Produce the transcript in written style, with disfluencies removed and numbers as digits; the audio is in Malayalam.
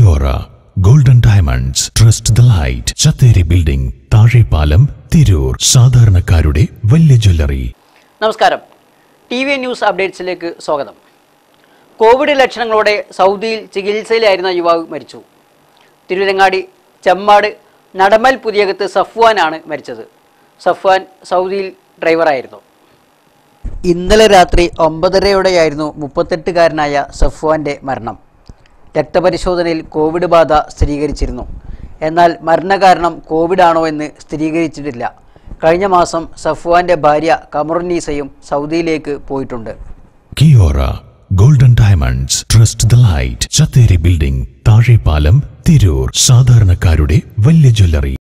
Kiora Golden Diamonds. Trust the light. Chatheri Building, Tarepalam, Tirur. സാധാരണക്കാരുടെ വലിയ ജ്വല്ലറി. നമസ്കാരം. ടിവി ന്യൂസ് അപ്ഡേറ്റ്സിലേക്ക് സ്വാഗതം. കോവിഡ് ലക്ഷണങ്ങളോടെ സൗദിയിൽ ചികിത്സയിലായിരുന്ന യുവാവ് മരിച്ചു. തിരുവരങ്ങാടി ചെമ്മാട് നടമൽ പുതിയകത്ത് സഫ്വാനാണ് മരിച്ചത്. സഫ്വാൻ സൗദിയിൽ ഡ്രൈവറായിരുന്നു. ഇന്നലെ രാത്രി 9:30 38-കാരനായ സഫ്വാന്റെ മരണം. രക്തപരിശോധനയിൽ കോവിഡ് ബാധ സ്ഥിരീകരിച്ചിരുന്നു. എന്നാൽ മരണകാരണം കോവിഡ് ആണോ എന്ന് സ്ഥിരീകരിച്ചിട്ടില്ല. കഴിഞ്ഞ മാസം സഫ്വാന്റെ ഭാര്യ കമറുന്നീസയും സൗദിയിലേക്ക് പോയിട്ടുണ്ട്. Kiora Golden Diamonds. Trust the light. Chatheri Building, Tarepalam, Tirur. സാധാരണക്കാരുടെ വലിയ ജ്വല്ലറി.